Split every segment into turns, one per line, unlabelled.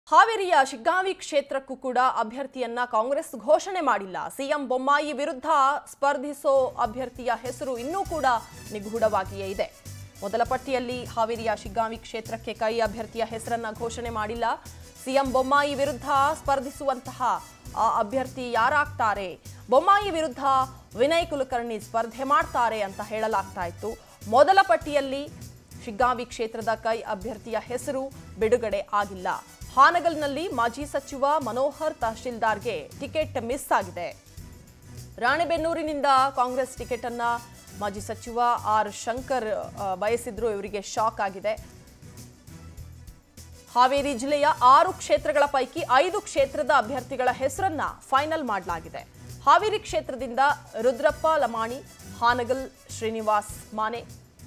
ಹಾವೇರಿಯ ಶಿಗ್ಗಾವಿ ಕ್ಷೇತ್ರಕ್ಕೂ ಕೂಡ ಅಭ್ಯರ್ಥಿಯನ್ನ ಕಾಂಗ್ರೆಸ್ ಘೋಷಣೆ ಮಾಡಿಲ್ಲ. ಸಿಎಂ ಬೊಮ್ಮಾಯಿ ವಿರುದ್ಧ ಸ್ಪರ್ಧಿಸೋ ಅಭ್ಯರ್ಥಿಯ ಹೆಸರು ಇನ್ನೂ ಕೂಡ ನಿಗೂಢವಾಗಿಯೇ ಇದೆ. ಮೊದಲ ಪಟ್ಟಿಯಲ್ಲಿ ಹಾವೇರಿಯ ಶಿಗ್ಗಾವಿ ಕ್ಷೇತ್ರಕ್ಕೆ ಕೈ ಅಭ್ಯರ್ಥಿಯ ಹೆಸರನ್ನ ಘೋಷಣೆ ಮಾಡಿಲ್ಲ. ಸಿಎಂ ಬೊಮ್ಮಾಯಿ ವಿರುದ್ಧ ಸ್ಪರ್ಧಿಸುವಂತಹ ಅಭ್ಯರ್ಥಿ ಯಾರಾಗ್ತಾರೆ? ಬೊಮ್ಮಾಯಿ ವಿರುದ್ಧ ವಿನಯ್ ಕುಲಕರ್ಣಿ ಸ್ಪರ್ಧೆ ಮಾಡ್ತಾರೆ ಅಂತ ಹೇಳಲಾಗ್ತಾ ಇತ್ತು. ಮೊದಲ ಪಟ್ಟಿಯಲ್ಲಿ ಶಿಗ್ಗಾವಿ ಕ್ಷೇತ್ರದ ಕೈ ಅಭ್ಯರ್ಥಿಯ ಹೆಸರು ಬಿಡುಗಡೆ ಆಗಿಲ್ಲ. ಹಾನಗಲ್ನಲ್ಲಿ ಮಾಜಿ ಸಚಿವ ಮನೋಹರ್ ತಹಶೀಲ್ದಾರ್ಗೆ ಟಿಕೆಟ್ ಮಿಸ್ ಆಗಿದೆ. ರಾಣೆಬೆನ್ನೂರಿನಿಂದ ಕಾಂಗ್ರೆಸ್ ಟಿಕೆಟ್ ಅನ್ನ ಮಾಜಿ ಸಚಿವ ಆರ್ ಶಂಕರ್ ಬಯಸಿದ್ರು. ಇವರಿಗೆ ಶಾಕ್ ಆಗಿದೆ. ಹಾವೇರಿ ಜಿಲ್ಲೆಯ 6 ಕ್ಷೇತ್ರಗಳ ಪೈಕಿ 5 ಕ್ಷೇತ್ರದ ಅಭ್ಯರ್ಥಿಗಳ ಹೆಸರನ್ನ ಫೈನಲ್ ಮಾಡಲಾಗಿದೆ. ಹಾವೇರಿ ಕ್ಷೇತ್ರದಿಂದ ರುದ್ರಪ್ಪ ಲಮಾಣಿ, ಹಾನಗಲ್ ಶ್ರೀನಿವಾಸ್ ಮಾನೆ,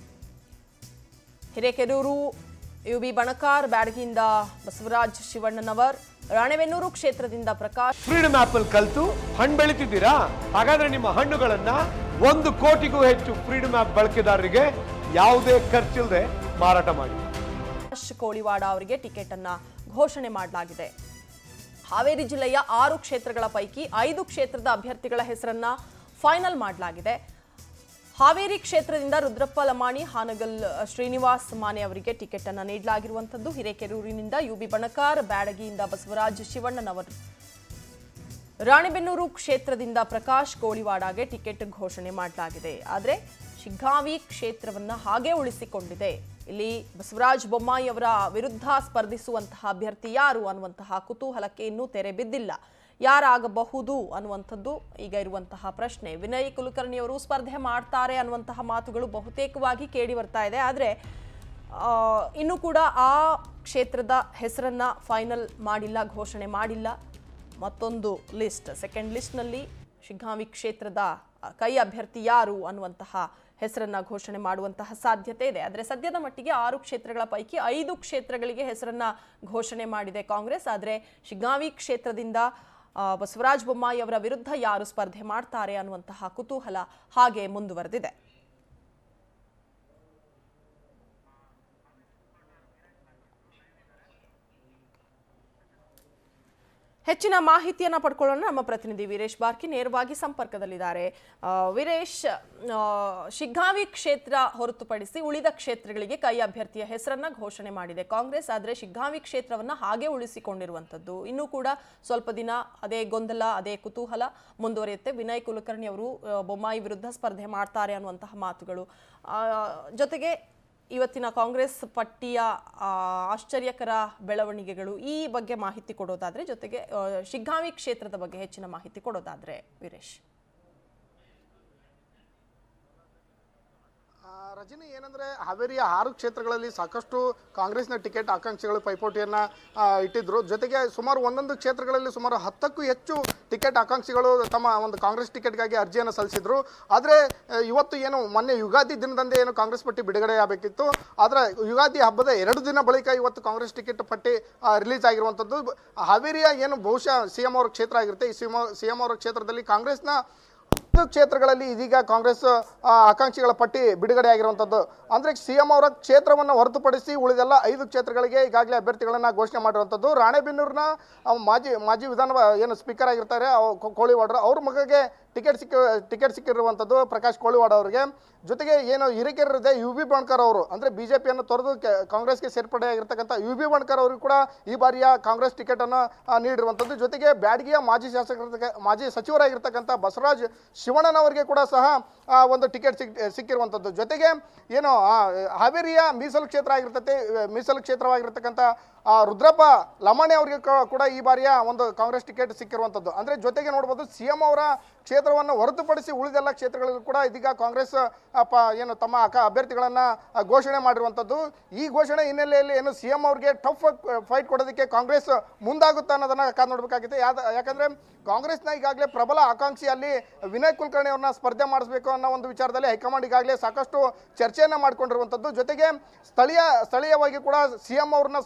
ಹಿರೇಕೆರೂರು ಯುಬಿ ಬಣಕಾರ್, ಬ್ಯಾಡಗಿಯಿಂದ ಬಸವರಾಜ್ ಶಿವಣ್ಣನವರ್, ರಾಣೆಬೆನ್ನೂರು ಕ್ಷೇತ್ರದಿಂದ ಪ್ರಕಾಶ್.
ಫ್ರೀಡಮ್ ಆಪಲ್ ಕಲ್ತು ಹಣ್ಣು ಬೆಳಿತಿದ್ದೀರಾ? ಹಾಗಾದ್ರೆ ನಿಮ್ಮ ಹಣ್ಣುಗಳನ್ನ 1 ಕೋಟಿಗೂ ಹೆಚ್ಚು ಫ್ರೀಡಮ್ ಆಪ್ ಬಳಕೆದಾರರಿಗೆ ಯಾವುದೇ ಖರ್ಚಿಲ್ಲದೆ ಮಾರಾಟ ಮಾಡಿ.
ಕೋಳಿವಾಡ ಅವರಿಗೆ ಟಿಕೆಟ್ ಅನ್ನ ಘೋಷಣೆ ಮಾಡಲಾಗಿದೆ. ಹಾವೇರಿ ಜಿಲ್ಲೆಯ 6 ಕ್ಷೇತ್ರಗಳ ಪೈಕಿ 5 ಕ್ಷೇತ್ರದ ಅಭ್ಯರ್ಥಿಗಳ ಹೆಸರನ್ನ ಫೈನಲ್ ಮಾಡಲಾಗಿದೆ. ಹಾವೇರಿ ಕ್ಷೇತ್ರದಿಂದ ರುದ್ರಪ್ಪ ಲಮಾಣಿ, ಹಾನಗಲ್ ಶ್ರೀನಿವಾಸ್ ಮಾನೆ ಅವರಿಗೆ ಟಿಕೆಟ್ ಅನ್ನು ನೀಡಲಾಗಿರುವಂತದ್ದು. ಹಿರೇಕೆರೂರಿನಿಂದ ಯುಬಿ ಬಣಕಾರ್, ಬ್ಯಾಡಗಿಯಿಂದ ಬಸವರಾಜ್ ಶಿವಣ್ಣನವರು, ರಾಣೆಬೆನ್ನೂರು ಕ್ಷೇತ್ರದಿಂದ ಪ್ರಕಾಶ್ ಕೋಳಿವಾಡಗೆ ಟಿಕೆಟ್ ಘೋಷಣೆ ಮಾಡಲಾಗಿದೆ. ಆದರೆ ಶಿಗ್ಗಾವಿ ಕ್ಷೇತ್ರವನ್ನ ಹಾಗೆ ಉಳಿಸಿಕೊಂಡಿದೆ. ಇಲ್ಲಿ ಬಸವರಾಜ ಬೊಮ್ಮಾಯಿ ಅವರ ವಿರುದ್ಧ ಸ್ಪರ್ಧಿಸುವಂತಹ ಅಭ್ಯರ್ಥಿ ಯಾರು ಅನ್ನುವಂತಹ ಕುತೂಹಲಕ್ಕೆ ಇನ್ನೂ ತೆರೆ ಬಿದ್ದಿಲ್ಲ. ಯಾರಾಗಬಹುದು ಅನ್ನುವಂಥದ್ದು ಈಗ ಇರುವಂತಹ ಪ್ರಶ್ನೆ. ವಿನಯ್ ಕುಲಕರ್ಣಿ ಅವರು ಸ್ಪರ್ಧೆ ಮಾಡ್ತಾರೆ ಅನ್ನುವಂತಹ ಮಾತುಗಳು ಬಹುತೇಕವಾಗಿ ಕೇಳಿ ಬರ್ತಾ ಇದೆ. ಆದರೆ ಇನ್ನೂ ಕೂಡ ಆ ಕ್ಷೇತ್ರದ ಹೆಸರನ್ನ ಫೈನಲ್ ಮಾಡಿಲ್ಲ, ಘೋಷಣೆ ಮಾಡಿಲ್ಲ. ಮತ್ತೊಂದು ಲಿಸ್ಟ್, ಸೆಕೆಂಡ್ ಲಿಸ್ಟ್ನಲ್ಲಿ ಶಿಗ್ಗಾವಿ ಕ್ಷೇತ್ರದ ಕೈ ಅಭ್ಯರ್ಥಿ ಯಾರು ಅನ್ನುವಂತಹ ಹೆಸರನ್ನ ಘೋಷಣೆ ಮಾಡುವಂತಹ ಸಾಧ್ಯತೆ ಇದೆ. ಆದರೆ ಸದ್ಯದ ಮಟ್ಟಿಗೆ 6 ಕ್ಷೇತ್ರಗಳ ಪೈಕಿ 5 ಕ್ಷೇತ್ರಗಳಿಗೆ ಹೆಸರನ್ನ ಘೋಷಣೆ ಮಾಡಿದೆ ಕಾಂಗ್ರೆಸ್. ಆದರೆ ಶಿಗ್ಗಾವಿ ಕ್ಷೇತ್ರದಿಂದ ಬಸವರಾಜ ಬೊಮ್ಮಾಯಿ ಅವರ ವಿರುದ್ಧ ಯಾರು ಸ್ಪರ್ಧೆ ಮಾಡ್ತಾರೆ ಅನ್ನುವಂತಹ ಕುತೂಹಲ ಹಾಗೆ ಮುಂದುವರೆದಿದೆ. ಹೆಚ್ಚಿನ ಮಾಹಿತಿಯನ್ನು ಪಡ್ಕೊಳ್ಳೋಣ. ನಮ್ಮ ಪ್ರತಿನಿಧಿ ವೀರೇಶ್ ಬಾರ್ಕಿ ನೇರವಾಗಿ ಸಂಪರ್ಕದಲ್ಲಿದ್ದಾರೆ. ವೀರೇಶ್, ಶಿಗ್ಗಾವಿ ಕ್ಷೇತ್ರ ಹೊರತುಪಡಿಸಿ ಉಳಿದ ಕ್ಷೇತ್ರಗಳಿಗೆ ಕೈ ಅಭ್ಯರ್ಥಿಯ ಹೆಸರನ್ನ ಘೋಷಣೆ ಮಾಡಿದೆ ಕಾಂಗ್ರೆಸ್. ಆದರೆ ಶಿಗ್ಗಾವಿ ಕ್ಷೇತ್ರವನ್ನ ಹಾಗೆ ಉಳಿಸಿಕೊಂಡಿರುವಂಥದ್ದು. ಇನ್ನೂ ಕೂಡ ಸ್ವಲ್ಪ ದಿನ ಅದೇ ಗೊಂದಲ, ಅದೇ ಕುತೂಹಲ ಮುಂದುವರಿಯುತ್ತೆ. ವಿನಯ್ ಕುಲಕರ್ಣಿ ಅವರು ಬೊಮ್ಮಾಯಿ ವಿರುದ್ಧ ಸ್ಪರ್ಧೆ ಮಾಡ್ತಾರೆ ಅನ್ನುವಂತಹ ಮಾತುಗಳು, ಜೊತೆಗೆ ಇವತ್ತಿನ ಕಾಂಗ್ರೆಸ್ ಪಟ್ಟಿಯ ಆಶ್ಚರ್ಯಕರ ಬೆಳವಣಿಗೆಗಳು, ಈ ಬಗ್ಗೆ ಮಾಹಿತಿ ಕೊಡೋದಾದ್ರೆ, ಜೊತೆಗೆ ಶಿಗ್ಗಾವಿ ಕ್ಷೇತ್ರದ ಬಗ್ಗೆ ಹೆಚ್ಚಿನ ಮಾಹಿತಿ ಕೊಡೋದಾದ್ರೆ ವೀರೇಶ್.
ರಜನಿ, ಏನಂದ್ರೆ ಹಾವೇರಿಯ 6 ಕ್ಷೇತ್ರಗಳಲ್ಲಿ ಸಾಕಷ್ಟು ಕಾಂಗ್ರೆಸ್ನ ಟಿಕೆಟ್ ಆಕಾಂಕ್ಷಿಗಳು ಪೈಪೋಟಿಯನ್ನ ಇಟ್ಟಿದ್ರು. ಜೊತೆಗೆ ಸುಮಾರು ಒಂದೊಂದು ಕ್ಷೇತ್ರಗಳಲ್ಲಿ ಸುಮಾರು 10ಕ್ಕೂ ಹೆಚ್ಚು ಟಿಕೆಟ್ ಆಕಾಂಕ್ಷಿಗಳು ತಮ್ಮ ಒಂದು ಕಾಂಗ್ರೆಸ್ ಟಿಕೆಟ್ಗಾಗಿ ಅರ್ಜಿಯನ್ನು ಸಲ್ಲಿಸಿದ್ರು. ಆದರೆ ಇವತ್ತು ಏನು ಮೊನ್ನೆ ಯುಗಾದಿ ದಿನದಂದೇ ಏನು ಕಾಂಗ್ರೆಸ್ ಪಟ್ಟಿ ಬಿಡುಗಡೆ ಆಗಬೇಕಿತ್ತು. ಆದರೆ ಯುಗಾದಿ ಹಬ್ಬದ 2 ದಿನ ಬಳಿಕ ಇವತ್ತು ಕಾಂಗ್ರೆಸ್ ಟಿಕೆಟ್ ಪಟ್ಟಿ ರಿಲೀಸ್ ಆಗಿರುವಂಥದ್ದು. ಹಾವೇರಿಯ ಏನು ಬಹುಶಃ ಸಿಎಂ ಅವರ ಕ್ಷೇತ್ರ ಆಗಿರುತ್ತೆ. ಈ ಸಿಎಂ ಅವರ ಕ್ಷೇತ್ರದಲ್ಲಿ ಕಾಂಗ್ರೆಸ್ನ 10 ಕ್ಷೇತ್ರಗಳಲ್ಲಿ ಇದೀಗ ಕಾಂಗ್ರೆಸ್ ಆಕಾಂಕ್ಷಿಗಳ ಪಟ್ಟಿ ಬಿಡುಗಡೆ ಆಗಿರುವಂಥದ್ದು. ಅಂದರೆ ಸಿಎಂ ಅವರ ಕ್ಷೇತ್ರವನ್ನು ಹೊರತುಪಡಿಸಿ ಉಳಿದೆಲ್ಲ 5 ಕ್ಷೇತ್ರಗಳಿಗೆ ಈಗಾಗಲೇ ಅಭ್ಯರ್ಥಿಗಳನ್ನು ಘೋಷಣೆ ಮಾಡಿರುವಂಥದ್ದು. ರಾಣೆಬೆನ್ನೂರಿನ ಮಾಜಿ ವಿಧಾನ ಏನು ಸ್ಪೀಕರ್ ಆಗಿರ್ತಾರೆ ಕೋಳಿವಾಡ, ಅವ್ರ ಮಗಗೆ ಟಿಕೆಟ್ ಸಿಕ್ಕಿರುವಂಥದ್ದು ಪ್ರಕಾಶ್ ಕೋಳಿವಾಡ ಅವರಿಗೆ. ಜೊತೆಗೆ ಏನು ಹಿರೇಕೆರೂರಿದೆ ಯುಬಿ ಬಣಕಾರ್ ಅವರು, ಅಂದರೆ ಬಿಜೆಪಿಯನ್ನು ತೊರೆದು ಕಾಂಗ್ರೆಸ್ಗೆ ಸೇರ್ಪಡೆ ಆಗಿರ್ತಕ್ಕಂಥ ಯುಬಿ ಬಣಕಾರ್ ಅವರು ಕೂಡ ಈ ಬಾರಿಯ ಕಾಂಗ್ರೆಸ್ ಟಿಕೆಟನ್ನು ನೀಡಿರುವಂಥದ್ದು. ಜೊತೆಗೆ ಬ್ಯಾಡಗಿಯ ಮಾಜಿ ಸಚಿವರಾಗಿರ್ತಕ್ಕಂಥ ಬಸವರಾಜ್ ಶಿವಣ್ಣನವರಿಗೆ ಕೂಡ ಸಹ ಒಂದು ಟಿಕೆಟ್ ಸಿಕ್ಕಿರುವಂಥದ್ದು. ಜೊತೆಗೆ ಏನು ಹಾವೇರಿಯ ಮೀಸಲು ಕ್ಷೇತ್ರವಾಗಿರ್ತಕ್ಕಂಥ ರುದ್ರಪ್ಪ ಲಮಾಣಿ ಅವರಿಗೆ ಕೂಡ ಈ ಬಾರಿಯ ಒಂದು ಕಾಂಗ್ರೆಸ್ ಟಿಕೆಟ್ ಸಿಕ್ಕಿರುವಂಥದ್ದು. ಅಂದರೆ ಜೊತೆಗೆ ನೋಡ್ಬೋದು, ಸಿಎಂ ಅವರ ಕ್ಷೇತ್ರವನ್ನು ಹೊರತುಪಡಿಸಿ ಉಳಿದೆಲ್ಲ ಕ್ಷೇತ್ರಗಳಿಗೂ ಕೂಡ ಇದೀಗ ಕಾಂಗ್ರೆಸ್ ಏನು ತಮ್ಮ ಅಭ್ಯರ್ಥಿಗಳನ್ನು ಘೋಷಣೆ ಮಾಡಿರುವಂಥದ್ದು. ಈ ಘೋಷಣೆ ಹಿನ್ನೆಲೆಯಲ್ಲಿ ಏನು ಸಿಎಂ ಅವ್ರಿಗೆ ಟಫ್ ಫೈಟ್ ಕೊಡೋದಕ್ಕೆ ಕಾಂಗ್ರೆಸ್ ಮುಂದಾಗುತ್ತಾ ಅನ್ನೋದನ್ನ ಕಾದು ನೋಡಬೇಕಾಗಿದೆ. ಯಾಕಂದರೆ ಕಾಂಗ್ರೆಸ್ನ ಈಗಾಗಲೇ ಪ್ರಬಲ ಆಕಾಂಕ್ಷಿ ಅಲ್ಲಿ ವಿನಯ್ ಕುಲಕರ್ಣಿ ಅವ್ರನ್ನ ಸ್ಪರ್ಧೆ ಮಾಡಿಸಬೇಕು ಅನ್ನೋ ಒಂದು ವಿಚಾರದಲ್ಲಿ ಹೈಕಮಾಂಡ್ ಈಗಾಗಲೇ ಸಾಕಷ್ಟು ಚರ್ಚೆಯನ್ನು ಮಾಡಿಕೊಂಡಿರುವಂಥದ್ದು. ಜೊತೆಗೆ ಸ್ಥಳೀಯವಾಗಿ ಕೂಡ ಸಿಎಂ ಅವ್ರನ್ನ ಸೋಲಿಸಬೇಕು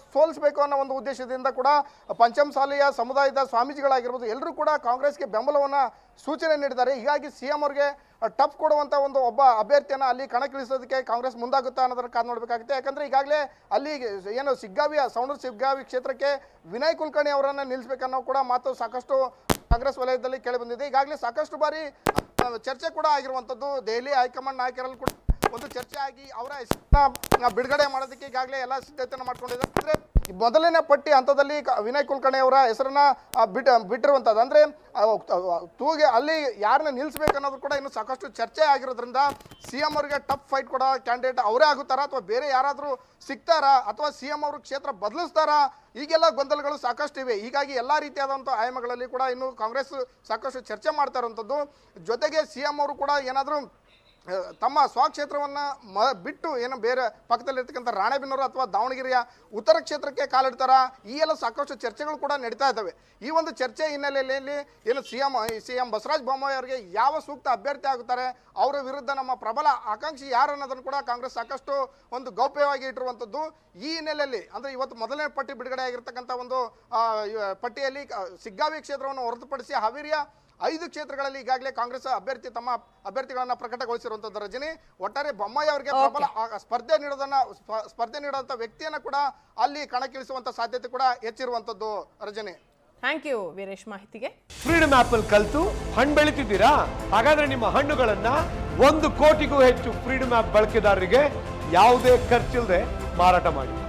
ನಿಲ್ಲಿಸಬೇಕು ಅನ್ನೋ ಒಂದು ಉದ್ದೇಶದಿಂದ ಕೂಡ ಪಂಚಮಸಾಲಿಯ ಸಮುದಾಯದ ಸ್ವಾಮೀಜಿಗಳಾಗಿರ್ಬೋದು ಎಲ್ಲರೂ ಕೂಡ ಕಾಂಗ್ರೆಸ್ಗೆ ಬೆಂಬಲವನ್ನು ಸೂಚನೆ ನೀಡಿದ್ದಾರೆ. ಹೀಗಾಗಿ ಸಿಎಂ ಅವರಿಗೆ ಟಫ್ ಕೊಡುವಂಥ ಒಂದು ಒಬ್ಬ ಅಭ್ಯರ್ಥಿಯನ್ನು ಅಲ್ಲಿ ಕಣಕ್ಕಿಳಿಸೋದಕ್ಕೆ ಕಾಂಗ್ರೆಸ್ ಮುಂದಾಗುತ್ತಾ ಅನ್ನೋದನ್ನು ಕಾದು ನೋಡಬೇಕಾಗುತ್ತೆ. ಯಾಕಂದರೆ ಈಗಾಗಲೇ ಅಲ್ಲಿ ಏನು ಸವಣೂರು ಸಿಗ್ಗಾವಿ ಕ್ಷೇತ್ರಕ್ಕೆ ವಿನಯ್ ಕುಲಕರ್ಣಿ ಅವರನ್ನು ನಿಲ್ಲಿಸಬೇಕನ್ನೋ ಕೂಡ ಮಾತು ಸಾಕಷ್ಟು ಕಾಂಗ್ರೆಸ್ ವಲಯದಲ್ಲಿ ಕೇಳಿ ಬಂದಿದೆ. ಈಗಾಗಲೇ ಸಾಕಷ್ಟು ಬಾರಿ ಚರ್ಚೆ ಕೂಡ ಆಗಿರುವಂಥದ್ದು. ದೆಹಲಿ ಹೈಕಮಾಂಡ್ ನಾಯಕರಲ್ಲಿ ಕೂಡ ಒಂದು ಚರ್ಚೆ ಆಗಿ ಅವರ ಹೆಸರನ್ನ ಬಿಡುಗಡೆ ಮಾಡೋದಕ್ಕೆ ಈಗಾಗಲೇ ಎಲ್ಲ ಸಿದ್ಧತೆಯನ್ನು ಮಾಡ್ಕೊಂಡಿದ್ದಾರೆ. ಅಂದರೆ ಮೊದಲನೇ ಪಟ್ಟಿ ಹಂತದಲ್ಲಿ ವಿನಯ್ ಕುಲಕರ್ಣಿ ಅವರ ಹೆಸರನ್ನ ಬಿಟ್ಟಿರುವಂಥದ್ದು. ಅಂದರೆ ತೂಗೆ ಅಲ್ಲಿ ಯಾರನ್ನ ನಿಲ್ಲಿಸಬೇಕು ಅನ್ನೋದು ಕೂಡ ಇನ್ನು ಸಾಕಷ್ಟು ಚರ್ಚೆ ಆಗಿರೋದ್ರಿಂದ ಸಿಎಂ ಅವರಿಗೆ ಟಫ್ ಫೈಟ್ ಕೊಡೋ ಕ್ಯಾಂಡಿಡೇಟ್ ಅವರೇ ಆಗುತ್ತಾರಾ ಅಥವಾ ಬೇರೆ ಯಾರಾದರೂ ಸಿಗ್ತಾರಾ ಅಥವಾ ಸಿಎಂ ಅವರು ಕ್ಷೇತ್ರ ಬದಲಿಸ್ತಾರಾ? ಈಗೆಲ್ಲ ಗೊಂದಲಗಳು ಸಾಕಷ್ಟು ಇವೆ. ಹೀಗಾಗಿ ಎಲ್ಲ ರೀತಿಯಾದಂಥ ಆಯಾಮಗಳಲ್ಲಿ ಕೂಡ ಇನ್ನು ಕಾಂಗ್ರೆಸ್ ಸಾಕಷ್ಟು ಚರ್ಚೆ ಮಾಡ್ತಾ ಇರುವಂಥದ್ದು. ಜೊತೆಗೆ ಸಿಎಂ ಅವರು ಕೂಡ ಏನಾದರೂ ತಮ್ಮ ಸ್ವಕ್ಷೇತ್ರವನ್ನು ಬಿಟ್ಟು ಏನು ಬೇರೆ ಪಕ್ಕದಲ್ಲಿರ್ತಕ್ಕಂಥ ರಾಣೆಬೆನ್ನೂರು ಅಥವಾ ದಾವಣಗೆರೆಯ ಉತ್ತರ ಕ್ಷೇತ್ರಕ್ಕೆ ಕಾಲಿಡ್ತಾರ, ಈ ಎಲ್ಲ ಸಾಕಷ್ಟು ಚರ್ಚೆಗಳು ಕೂಡ ನಡೀತಾ ಇದ್ದಾವೆ. ಈ ಒಂದು ಚರ್ಚೆ ಹಿನ್ನೆಲೆಯಲ್ಲಿ ಏನು ಸಿಎಂ ಬಸವರಾಜ ಬೊಮ್ಮಾಯಿ ಅವರಿಗೆ ಯಾವ ಸೂಕ್ತ ಅಭ್ಯರ್ಥಿ ಆಗುತ್ತಾರೆ, ಅವರ ವಿರುದ್ಧ ನಮ್ಮ ಪ್ರಬಲ ಆಕಾಂಕ್ಷಿ ಯಾರು ಅನ್ನೋದನ್ನು ಕೂಡ ಕಾಂಗ್ರೆಸ್ ಸಾಕಷ್ಟು ಒಂದು ಗೌಪ್ಯವಾಗಿ ಇಟ್ಟಿರುವಂಥದ್ದು. ಈ ಹಿನ್ನೆಲೆಯಲ್ಲಿ ಅಂದರೆ ಇವತ್ತು ಮೊದಲನೇ ಪಟ್ಟಿ ಬಿಡುಗಡೆ ಆಗಿರ್ತಕ್ಕಂಥ ಒಂದು ಪಟ್ಟಿಯಲ್ಲಿ ಸಿಗ್ಗಾವಿ ಕ್ಷೇತ್ರವನ್ನು ಹೊರತುಪಡಿಸಿ ಹಾವೇರಿಯ 5 ಕ್ಷೇತ್ರಗಳಲ್ಲಿ ಈಗಾಗಲೇ ಕಾಂಗ್ರೆಸ್ ತಮ್ಮ ಅಭ್ಯರ್ಥಿಗಳನ್ನ ಪ್ರಕಟಗೊಳಿಸಿರುವಂತದ್ದು. ರಜನಿ, ಒಟ್ಟಾರೆ ಬೊಮ್ಮಾಯಿ ಅವರಿಗೆ ಪ್ರಬಲ ಸ್ಪರ್ಧೆ ನೀಡುವಂತ ವ್ಯಕ್ತಿಯನ್ನ ಕೂಡ ಅಲ್ಲಿ ಕಣಕ್ಕಿಳಿಸುವಂತ ಸಾಧ್ಯತೆ ಕೂಡ ಹೆಚ್ಚಿರುವಂತದ್ದು. ರಜನಿ,
ಥ್ಯಾಂಕ್ ಯು ವೀರೇಶ್ ಮಾಹಿತಿಗೆ.
ಫ್ರೀಡಮ್ ಆಪ್ ಅಲ್ಲಿ ಕಲಿತು ಹಣ್ಣು ಬೆಳಿತಿದ್ದೀರಾ? ಹಾಗಾದ್ರೆ ನಿಮ್ಮ ಹಣ್ಣುಗಳನ್ನ 1 ಕೋಟಿಗೂ ಹೆಚ್ಚು ಫ್ರೀಡಮ್ ಆಪ್ ಬಳಕೆದಾರರಿಗೆ ಯಾವುದೇ ಖರ್ಚಿಲ್ಲದೆ ಮಾರಾಟ ಮಾಡಿ.